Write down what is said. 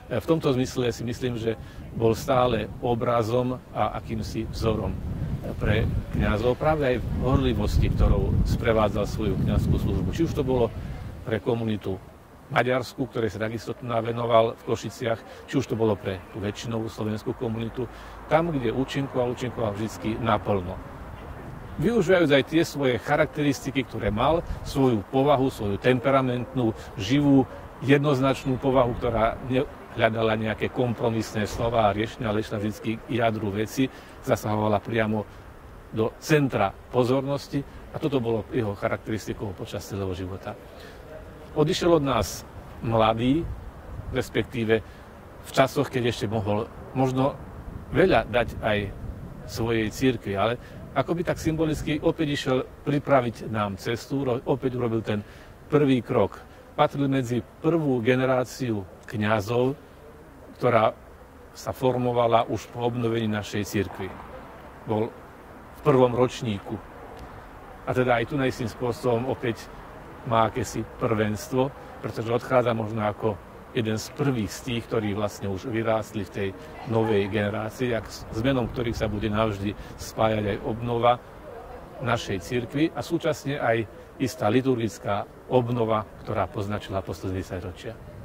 V tomto zmysle si myslím, že bol stále obrazom a akýmsi vzorom pre kňazov, práve aj v horlivosti, ktorou sprevádzal svoju kňazskú službu. Či už to bolo pre komunitu maďarskú, ktorej sa takisto venoval v Košiciach, či už to bolo pre tú väčšinovú slovenskú komunitu, tam, kde účinkoval vždy naplno. Využívajúc aj tie svoje charakteristiky, ktoré mal, svoju povahu, svoju temperamentnú, živú, jednoznačnú povahu, ktorá hľadala nejaké kompromisné slova a riešenia, ale išla vždy k jadru veci, zasahovala priamo do centra pozornosti a toto bolo jeho charakteristikou počas celého života. Odišiel od nás mladý, respektíve v časoch, keď ešte mohol možno veľa dať aj svojej cirkvi, ale akoby tak symbolicky opäť išiel pripraviť nám cestu, opäť urobil ten prvý krok. Patril medzi prvú generáciu kňazov, ktorá sa formovala už po obnovení našej cirkvi. Bol v prvom ročníku. A teda aj tu istým spôsobom opäť má akési prvenstvo, pretože odchádza možno ako jeden z prvých z tých, ktorí vlastne už vyrástli v tej novej generácii, s menom ktorých sa bude navždy spájať aj obnova našej cirkvi a súčasne aj istá liturgická obnova, ktorá poznačila posledné 10 ročia.